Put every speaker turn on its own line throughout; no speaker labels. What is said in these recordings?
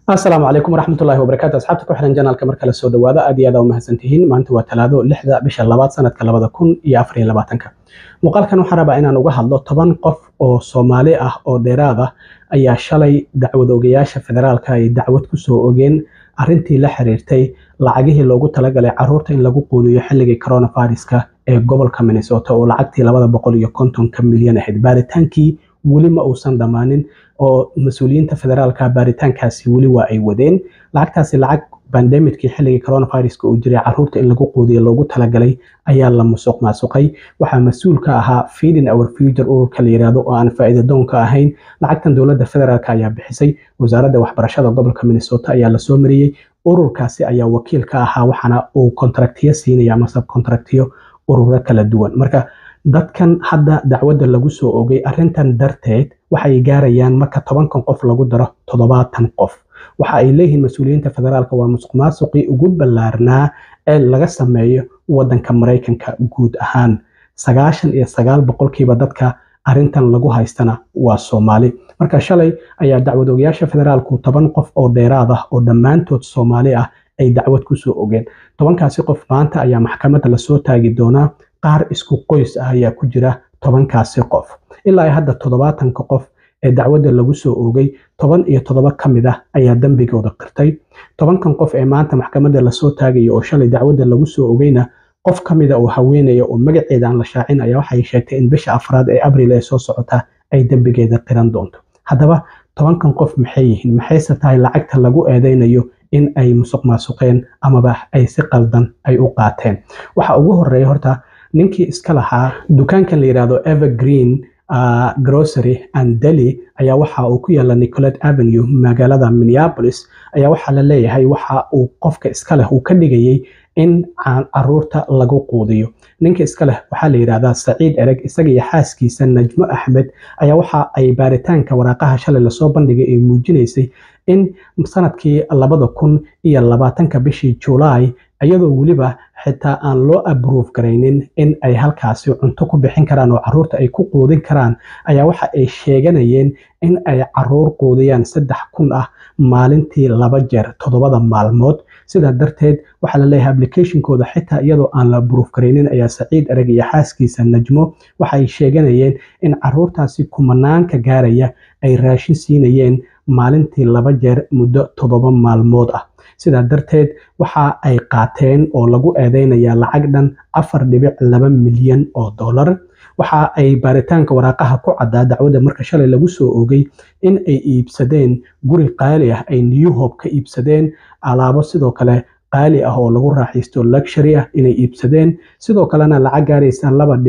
السلام عليكم ورحمة الله وبركاته. أصحابتك وحنا جنالك مركز سو دوادا aad iyo aad mahadsantihiin. maanta waa talaado 6 bisha 2 sanadka 2024 muuqaalkan waxaan rabaa inaan uga hadlo 10 qof oo Soomaali ah oo dheeraad ah ayaa shalay dacwad ogayaasha federaalka ay dacwad ku soo ogeen arrintii la xiriirtay lacagihii loogu talagalay caruurta in lagu quudiyo xilligii coronavirus-ka ee gobolka Minnesota oo lacagtii 250 milyan ahayd. baaritaankii weli ma uusan dhamaanin oo mas'uuliyiinta federaalka baaritaankaasi weli waa ay wadeen. lacagtaasi lacag pandemickii xilligii coronavirus-ka uu jiray caruurta in lagu quudiyo loogu talagalay ayaa la musuqmaasuqay. waxaa mas'uul ka ahaa Feeding Our Future ururka la yiraahdo oo aan faa'iido doon ka ahayn. lacagtan dowladda federaalka ayaa bixisay, wasaaradda waxbarashada gobolka Minnesota ayaa la soo mariyay. ururkaasi ayaa wakiil ka ahaa, waxaana uu kontraktiyo siinaya ama sub kontraktiyo ururo kala duwan. marka dadkan hadda dacwadda lagu soo ogay arrintan darteed waxay gaarayaan marka 10 qof lagu daro 70 qof. waxa ay leeyihiin mas'uuliyiinta federaalka waa musuqmaasuqii ugu ballaarnaa ee laga sameeyo wadanka Mareykanka guud ahaan. 99% dadka arrintan lagu haystana waa Soomaali. marka shalay ayaa dacwad ogayaasha federaalku 10 qof oo dheeraad ah oo dhammaantood Soomaali ah ay dacwad ku soo ogeen. 10kaasi qof maanta ayaa maxkamadda la soo taagi doonaa. qaar isku qoys ah ayaa ku jira 10kaasi qof. ilaa ay hadda 70 qof ee dacwadda lagu soo oogay 17 ka mid ah ayaa dambigooda qirtay. 10kan qof ee maanta maxkamadda la soo taagayo oo shalay dacwadda lagu soo oogayna qof ka mid ah oo haweenaya oo magaceeda aan la shaacin ayaa waxay sheegtay in bisha afraad ee Abriil ee soo socota ay dambigeeda qiran doonto. haddaba 10kan qof maxay yihiin? maxayse tahay lacagta lagu eedeynayo in ay musuqmaasuqeen amaba ay si qaldan ay u qaateen? waxa ugu horeeya horta ninkii iska lahaa dukaankan la yiraahdo Evergreen Grocery and Deli ayaa waxa uu ku yaala Nicollet Avenue magaalada Minneapolis. ayaa waxa la leeyahay waxa uu qofka iska leh uu ka dhigayay in caruurta lagu quudiyo. ninka iska leh waxa la yiraahdaa Saciid Ereg, isaga iyo xaaskiisa Najmo Axmed ayaa waxa ay baaritaanka waraaqaha shalay la soo bandhigay ee muujinaysay in sanadkii 2020 bishii July iyadoo weliba xitaa aan loo approve garaynin in ay halkaasi cunto ku bixin karaan oo caruurta ay ku quudin karaan, ayaa waxa ay sheeganayeen in ay caruur quudiyaan 3,000 ah maalintii 2 jeer 7 maalmood. sidaa darteed waxaa la leeyahay applicationkooda xitaa iyadoo aan la approve garaynin ayaa Saciid Ereg iyo xaaskiisa Najmo waxay sheeganayeen in caruurtaasi kumanaanka gaaraya ay raashin siinayeen maalintii 2 jeer muddo 7 maalmood ah. sidaa darteed waxa ay qaateen oo lagu eedeynaya lacag dhan 4.2 milyan oo dollar. waxa ay baaritaanka waraaqaha ku caddaa dacwadda marka shalay lagu soo oogay in ay iibsadeen guri qaali ah, ay New Hope ka iibsadeen, alaabo sidoo kale qaali ah oo lagu raaxaysto luxury ah inay iibsadeen, sidoo kalena lacag gaaraysa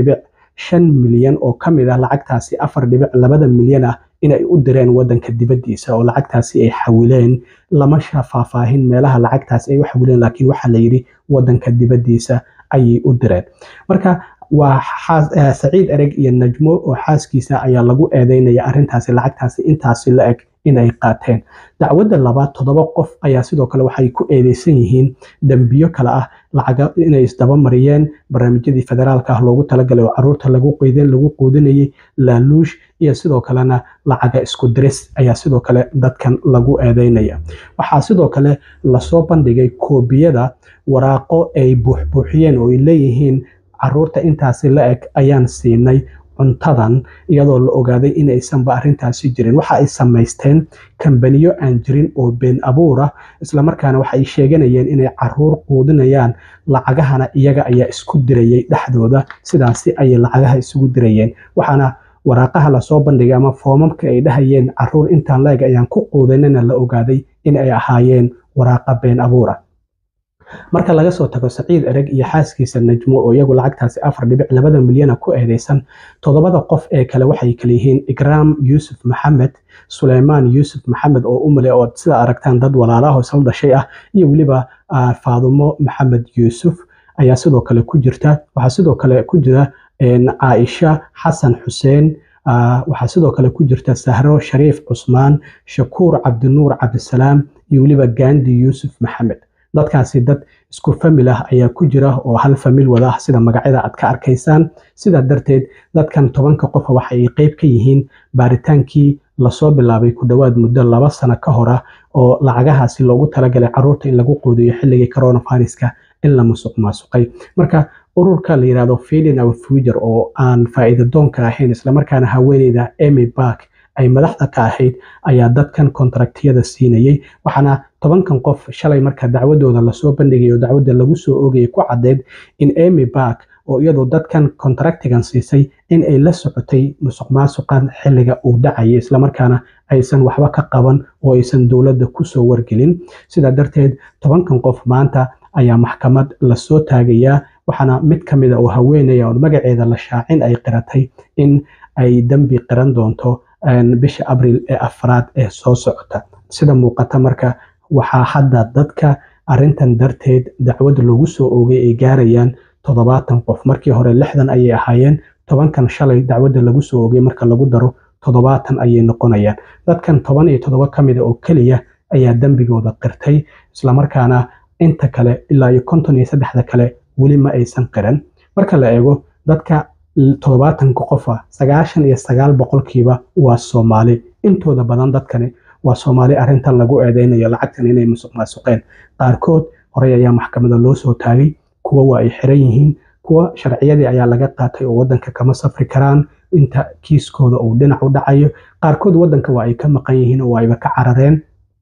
2.5 milyan oo ka mid ah lacagtaasi 4.2 milyan ah inay u direen wadanka dibadiisa oo lacagtaasi ay xawileen. lama faahfaahin meelaha lacagtaasi ay u xawileen, laakiin waxa la yiri wadanka dibadiisa ayay u direen. marka waa Saciid Ereg iyo Najmo oo xaaskiisa ayaa lagu eedeynaya arrintaasi lacagtaasi intaasi la eg inay qaateen. dacwadda labaad 7 qof ayaa sidoo kale waxay ku eedeysan yihiin dambiyo kale ah lacaga inay isdaba mariyeen barnaamijyadii federaalka ah loogu talagalay oo caruurta lagu quudinayay, laaluush iyo sidoo kalena lacaga isku diris ayaa sidoo kale dadkan lagu eedeynaya. waxaa sidoo kale lasoo bandhigay koobiyada waraaqo ay buuxbuuxiyeen oo ay leeyihiin caruurta intaasi la eg ayaan siinay cuntadan, iyadoo la ogaaday in aysanba arrintaasi jirin. waxa ay samaysteen kambaniyo aan jirin oo been abuur ah, isla markaana waxa ay sheeganayeen inay caruur quudinayaan, lacagahana iyaga ayaa isku dirayay dhexdooda. sidaasi ayay lacagaha isugu dirayeen. waxaana waraaqaha la soo bandhigay ama foomamka ay dhahayeen caruur intaan la eg ayaan ku quudinayna la ogaaday in ay ahaayeen waraaqa been abuur ah. marka laga soo tago Saciid Ereg iyo xaaskiisa Najmo oo iyagu lacagtaasi 4.2 milyan ku eedeysan, 7 qof ee kale waxay kala yihiin Ikraam Yuusuf Maxamed, Suleymaan Yuusuf Maxamed oo umale oo sida aragtaan dad walaalaha oo sal dhashay ah, iyo weliba Faadumo Maxamed Yuusuf ayaa sidoo kale ku jirta. waxaa sidoo kale ku jira Caaisha Xasan Xuseen, waxaa sidoo kale ku jirta Sahro Shariif Cusmaan, Shakuur Cabdinuur Cabdisalaam iyo weliba Gandhi Yuusuf Maxamed. dadkaasi dad isku famil ah ayaa ku jira oo hal famil wada ah sida magacyada aad ka arkaysaan. sidaa darteed dadkan 10 qof waxa ay qayb ka yihiin baaritaankii lasoo bilaabay ku dhawaad muddo 2 sano ka hor ah oo lacagahaasi loogu talagalay caruurta in lagu quudiyo xilligii coronaviruska in la musuqmaasuqay. marka ururka la yiraahdo Feeding Our Future oo aan faa'iido doonka ahayn islamarkaana haweeneyda Amy Bark ay madaxda ka ahayd ayaa dadkan kontraktiyada siinayay, waxaana 10kan qof shalay marka dacwadooda lasoo bandhigayo dacwada lagu soo oogayay ku cadeed in Amy Bark oo iyadoo dadkan kontraktigan siisay in ay la socotay musuqmaasuqan xilliga uu dhacayay islamarkaana aysan waxba ka qaban oo aysan dowladda kusoo wargelin. sidaa darteed 10kan qof maanta ayaa maxkamad lasoo taagayaa, waxaana mid ka mid ah oo haweeney oo magaceeda la shaacin ay qiratay in ay dambi qiran doonto bisha Abriil ee 4 ee soo socota. sida muuqata marka waxaa hadda dadka arintan darteed dacwad lagu soo oogay ay gaarayaan 70 qof. markii hore 60 ayay ahaayeen, 10kan shalay dacwada lagu soo oogay marka lagu daro 70 ayay noqonayaan. dadkan 17 ka mid ah oo kaliya ayaa dambigooda qirtay, isla markaana inta kale ilaa 53 kale weli ma aysan qiran. marka la eego dadka 70 qof ah 99% waa Soomaali. intooda badan dadkani waa Soomaali arintan lagu eedeynayo lacagtan inay musuqmaasuqeen. qaarkood horey ayaa maxkamada loo soo taagay, kuwa waa ay xiran yihiin, kuwa sharciyadii ayaa laga qaatay oo wadanka kama safri karaan inta kiiskooda uu dhinac u dhacayo. qaarkood wadanka waa ay ka maqan yihiin oo ayba ka carareen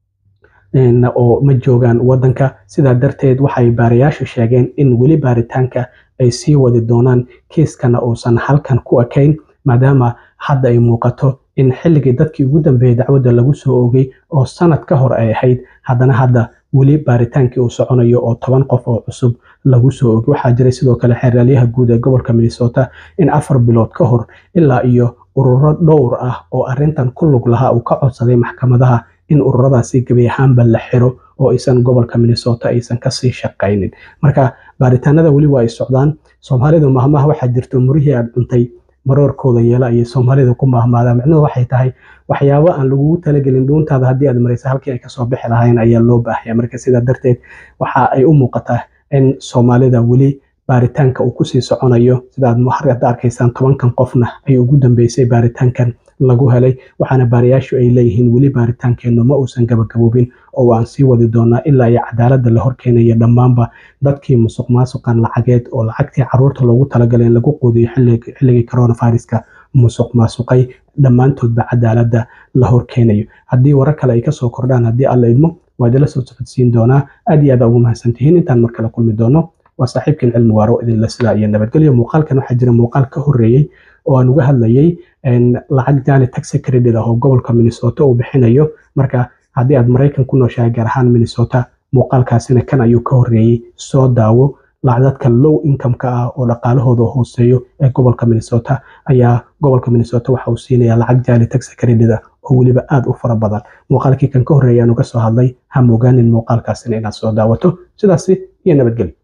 oo ma joogaan wadanka. sidaa darteed waxay baarayaashu sheegeen in weli baaritaanka ay sii wadi doonaan, kiiskana uusan halkan ku ekayn, maadaama hadda ay muuqato in xilligii dadkii ugu dambeeyay dacwadda lagu soo oogay oo sanad ka hor ay ahayd, haddana hadda weli baaritaankii uu soconayo oo 10 qof oo cusub lagu soo oogay. waxaa jiray sidoo kale xeeralyaha guud ee gobolka Minnesota in 4 bilood ka hor ilaa iyo ururo dhowr ah oo arintan ku lug lahaa uu ka codsaday maxkamadaha in ururadaasi gabi ahaanba la xiro oo aysan gobolka Minnesota aysan ka sii shaqaynin. marka baaritaanada weli waa ay socdaan. Soomaalidu mahmaah waxaa jirto murihii aad cuntay maroorkooda yeela ayay Soomaalidu ku mahmaadaan. macnuhu waxay tahay waxyaabo aan lagu talagelin dhuuntaada haddii aad maraysa halkii ay kasoo bixi lahayn ayaa loo baahanyaa. marka sidaa darteed waxa ay u muuqataa in Soomaalida weli baaritaanka uu kusii soconayo. sidaad hadda arkaysaan 10kan qofna ay ugu dambeysay baaritaankan lagu helay, waxaana baarayaashu ay leeyihiin weli baaritaankeenu ma uusan gabagaboobin oo waan sii wadi doonaa ilaa iyo cadaaladda la horkeenayo dhammaanba dadkii musuqmaasuqan lacageed oo lacagtii caruurta loogu talagalay in lagu quudiyo xilligii coronaviruska musuqmaasuqay dhammaantoodba cadaaladda la horkeenayo. haddii warar kale ay kasoo kordhaan, haddii alla idmo waa idinla soo socodsiin doonaa. aad iyo aad ugu mahadsantihiin. intaan mar kale kulmi doono waa saaxiibkiin cilmi waaro idinla sidaa iyo nabadgelyo. muuqaalkan waxaa jira muuqaal ka horeeyay oo aan uga hadlayay lacag jaali tax credit ah oo gobolka Minnesota uu bixinayo. marka haddii aad Mareykan ku nooshahay gaar ahaan Minnesota, muuqaalkaasina kan ayuu ka horeeyay. soo daawo. dadka low income ka ah oo dhaqaalahooda hooseeyo ee gobolka Minnesota ayaa gobolka Minnesota waxa uu siinayaa lacag jaali tax credit ah oo weliba aad u fara badan. muuqaalkii kan ka horeeyay aan uga soo hadlay, ha mogaanin muuqaalkaasina inaad soo daawato. sidaasi iyo nabadgelyo.